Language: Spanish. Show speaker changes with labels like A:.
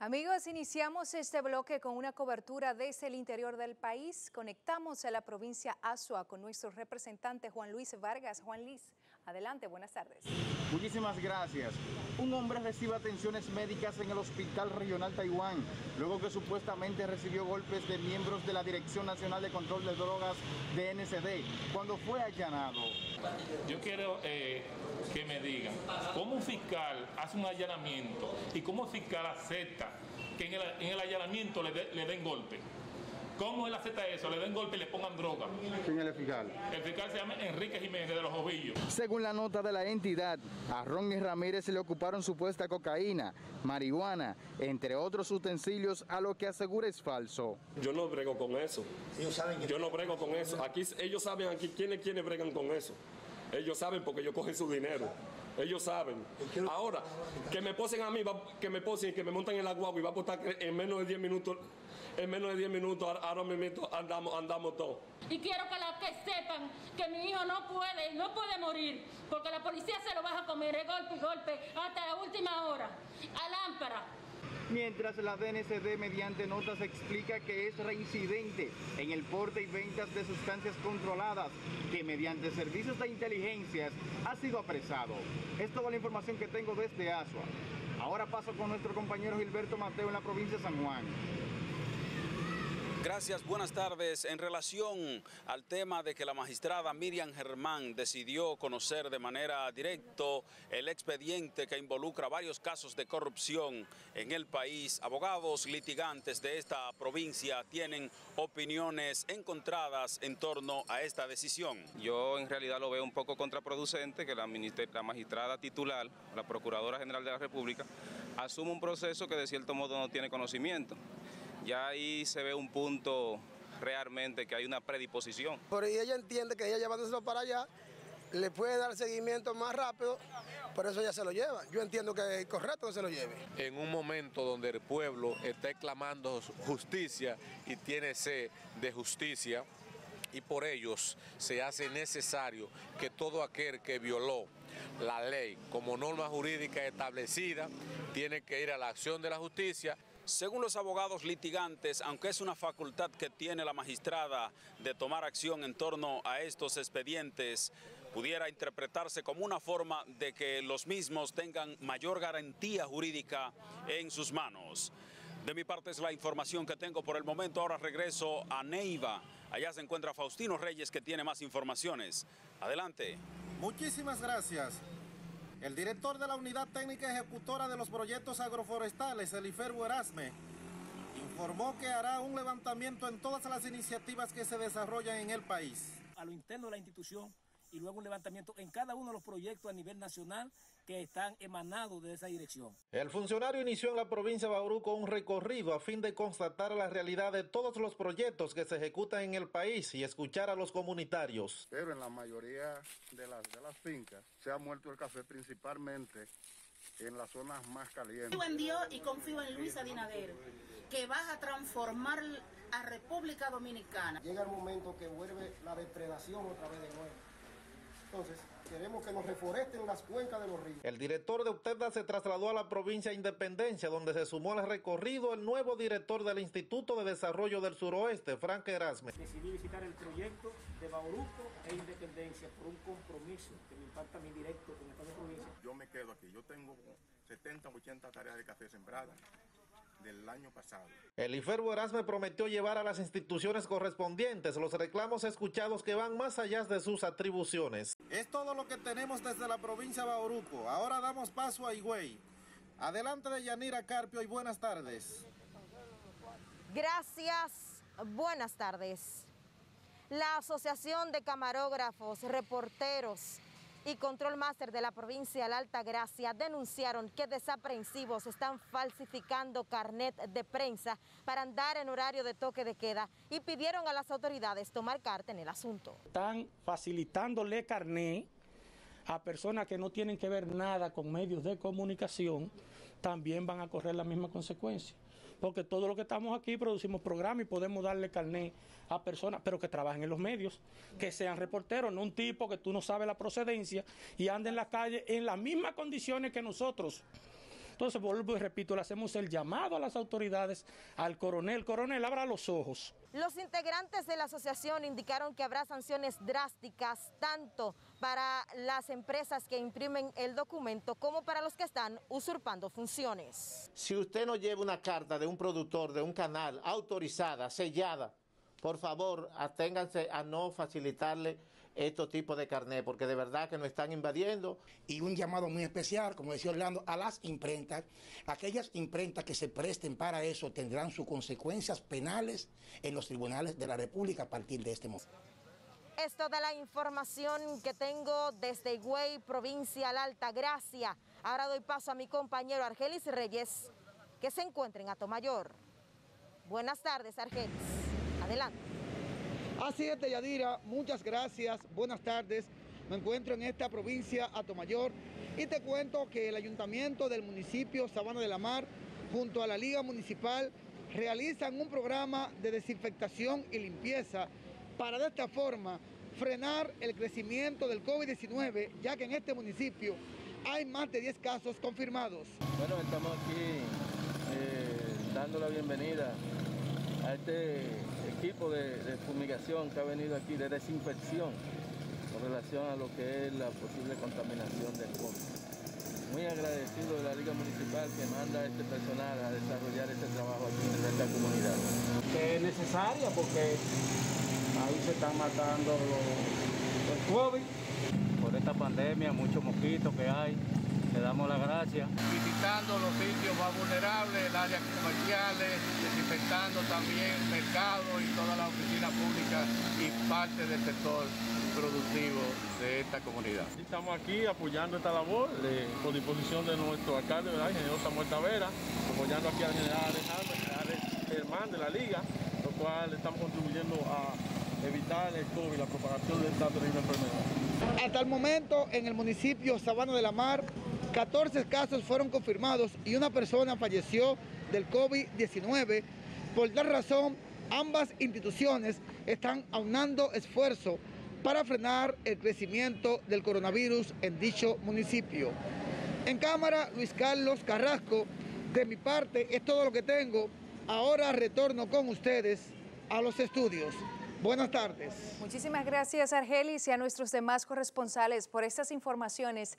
A: Amigos, iniciamos este bloque con una cobertura desde el interior del país. Conectamos a la provincia Azua con nuestro representante Juan Luis Vargas. Juan Luis, adelante, buenas tardes.
B: Muchísimas gracias. Un hombre recibe atenciones médicas en el Hospital Regional Taiwán, luego que supuestamente recibió golpes de miembros de la Dirección Nacional de Control de Drogas, DNCD, cuando fue allanado.
C: Yo quiero que me digan cómo un fiscal hace un allanamiento y cómo el fiscal acepta que en el allanamiento le den golpe. ¿Cómo él acepta eso? Le den golpe y le pongan droga.
B: ¿Quién es el fiscal?
C: El fiscal se llama Enrique Jiménez de los Ovillos.
B: Según la nota de la entidad, a Ronnie Ramírez se le ocuparon supuesta cocaína, marihuana, entre otros utensilios, a lo que asegura es falso.
D: Yo no brego con eso. Yo no brego con eso. Aquí ellos saben aquí quiénes bregan con eso. Ellos saben porque ellos cogen su dinero. Ellos saben. Ahora, que me posen a mí, que me montan en la guagua y va a apostar en menos de 10 minutos. En menos de 10 minutos, ahora mismo andamos todos.
E: Y quiero que sepan que mi hijo no puede morir, porque la policía se lo va a comer, golpe y golpe, hasta la última hora, a lámpara.
B: Mientras la DNCD mediante notas explica que es reincidente en el porte y ventas de sustancias controladas, que mediante servicios de inteligencias ha sido apresado. Es toda la información que tengo desde Azua. Ahora paso con nuestro compañero Gilberto Mateo en la provincia de San Juan.
F: Gracias, buenas tardes. En relación al tema de que la magistrada Miriam Germán decidió conocer de manera directa el expediente que involucra varios casos de corrupción en el país, abogados litigantes de esta provincia tienen opiniones encontradas en torno a esta decisión.
G: Yo en realidad lo veo un poco contraproducente que la magistrada titular, la Procuradora General de la República, asuma un proceso que de cierto modo no tiene conocimiento. Ya ahí se ve un punto realmente que hay una predisposición.
H: Pero ella entiende que ella llevándoselo para allá le puede dar seguimiento más rápido, por eso ella se lo lleva. Yo entiendo que es correcto que se lo lleve.
I: En un momento donde el pueblo está clamando justicia y tiene sed de justicia, y por ellos se hace necesario que todo aquel que violó la ley como norma jurídica establecida tiene que ir a la acción de la justicia.
F: Según los abogados litigantes, aunque es una facultad que tiene la magistrada de tomar acción en torno a estos expedientes, pudiera interpretarse como una forma de que los mismos tengan mayor garantía jurídica en sus manos. De mi parte es la información que tengo por el momento. Ahora regreso a Neiva. Allá se encuentra Faustino Reyes, que tiene más informaciones. Adelante.
J: Muchísimas gracias. El director de la Unidad Técnica Ejecutora de los Proyectos Agroforestales, Elifer Erasme, informó que hará un levantamiento en todas las iniciativas que se desarrollan en el país.
K: A lo interno de la institución y luego un levantamiento en cada uno de los proyectos a nivel nacional que están emanados de esa dirección.
L: El funcionario inició en la provincia de Bauruco un recorrido a fin de constatar la realidad de todos los proyectos que se ejecutan en el país y escuchar a los comunitarios.
M: Pero en la mayoría de las fincas se ha muerto el café principalmente en las zonas más calientes.
N: Confío en Dios y confío en Luis Abinader, que va a transformar a República Dominicana.
O: Llega el momento que vuelve la depredación otra vez de nuevo. Entonces, queremos que nos reforesten las cuencas de los ríos.
L: El director de UTEDA se trasladó a la provincia de Independencia, donde se sumó al recorrido el nuevo director del Instituto de Desarrollo del Suroeste, Frank Erasme.
K: Decidí visitar el proyecto de Bauruco e Independencia por un compromiso que me impacta a mí directo con esta provincia.
M: Yo me quedo aquí, yo tengo 70, 80 tareas de café sembradas del año pasado.
L: Elifer Erasme prometió llevar a las instituciones correspondientes los reclamos escuchados que van más allá de sus atribuciones.
J: Es todo lo que tenemos desde la provincia de Bauruco. Ahora damos paso a Higüey. Adelante de Yanira Carpio y buenas tardes.
P: Gracias, buenas tardes. La Asociación de Camarógrafos, Reporteros y Control Máster de la provincia de la Altagracia denunciaron que desaprensivos están falsificando carnet de prensa para andar en horario de toque de queda y pidieron a las autoridades tomar carta en el asunto.
K: Están facilitándole carnet a personas que no tienen que ver nada con medios de comunicación, también van a correr la misma consecuencia. Porque todo lo que estamos aquí producimos programas y podemos darle carnet a personas, pero que trabajen en los medios, que sean reporteros, no un tipo que tú no sabes la procedencia y ande en la calle en las mismas condiciones que nosotros. Entonces, vuelvo y repito, le hacemos el llamado a las autoridades, al coronel. Coronel, abra los ojos.
P: Los integrantes de la asociación indicaron que habrá sanciones drásticas tanto para las empresas que imprimen el documento como para los que están usurpando funciones.
Q: Si usted no lleva una carta de un productor, de un canal autorizada, sellada, por favor, aténganse a no facilitarle estos tipos de carnet, porque de verdad que nos están invadiendo.
R: Y un llamado muy especial, como decía Orlando, a las imprentas. Aquellas imprentas que se presten para eso tendrán sus consecuencias penales en los tribunales de la República a partir de este momento.
P: Es toda la información que tengo desde Higüey, provincia La Altagracia. Ahora doy paso a mi compañero Argelis Reyes, que se encuentra en Atomayor. Buenas tardes, Argelis. Adelante.
S: Así es, Yadira, muchas gracias, buenas tardes. Me encuentro en esta provincia Atomayor y te cuento que el ayuntamiento del municipio Sabana de la Mar, junto a la Liga Municipal, realizan un programa de desinfectación y limpieza para de esta forma frenar el crecimiento del COVID-19, ya que en este municipio hay más de 10 casos confirmados.
T: Bueno, estamos aquí dando la bienvenida a este equipo de fumigación que ha venido aquí, de desinfección, con relación a lo que es la posible contaminación del COVID. Muy agradecido de la Liga Municipal que manda a este personal a desarrollar este trabajo aquí en esta comunidad.
U: Que es necesaria porque ahí se están matando los COVID.
T: Por esta pandemia, muchos mosquitos que hay, le damos las gracias.
V: Visitando los sitios más vulnerables, el área comerciales, desinfectando también mercados y todas las oficinas públicas y parte del sector productivo de esta comunidad.
W: Estamos aquí apoyando esta labor por disposición de nuestro alcalde, ¿verdad? El ingeniero Samuel Tavera, apoyando aquí al general Alejandro Germán de la Liga, lo cual estamos contribuyendo a evitar el COVID, la propagación de esta terrible enfermedad.
S: Hasta el momento, en el municipio Sabana de la Mar, 14 casos fueron confirmados y una persona falleció del COVID-19. Por tal razón, ambas instituciones están aunando esfuerzos para frenar el crecimiento del coronavirus en dicho municipio. En cámara, Luis Carlos Carrasco. De mi parte, es todo lo que tengo. Ahora retorno con ustedes a los estudios. Buenas tardes.
A: Muchísimas gracias, Argelis, y a nuestros demás corresponsales por estas informaciones.